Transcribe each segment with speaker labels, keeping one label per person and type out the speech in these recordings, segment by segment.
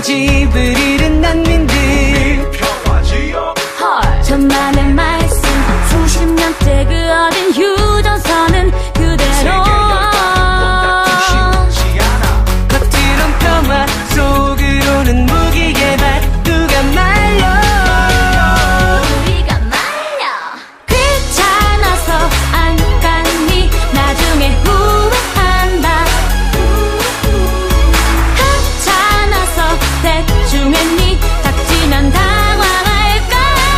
Speaker 1: 집을 잃은 난민들
Speaker 2: 천만의 말씀 수십 년째 그 어딘 휴전선은 그대로
Speaker 1: 겉으론 평화 속으로는 무기 개발 누가 말려
Speaker 2: 우리가 말려 귀찮아서 안 갔니 나중에 후회한다 귀찮아서 대충 했니 닥치면 당황할걸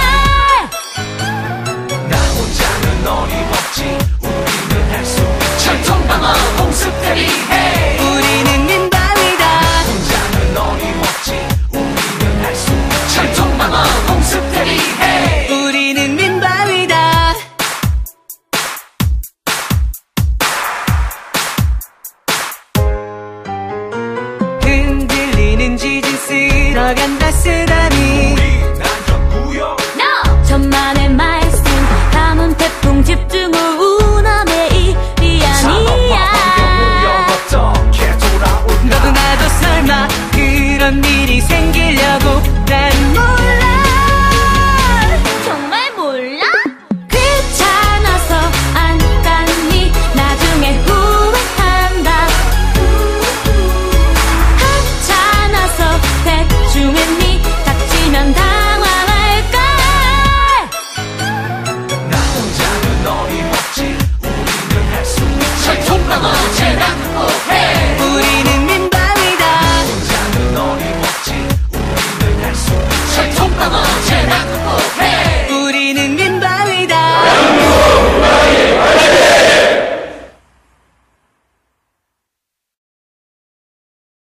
Speaker 1: 나 혼자는 어림없지 우리는 할 수 있지
Speaker 3: 전통방어 홍수태비 해
Speaker 1: 우리는 민방위다
Speaker 3: 혼자는 어림없지 우리는 할 수 있지 전통방어 홍수태비 해
Speaker 1: 우리는 민방위다 흔들리는 지진 쓸어간다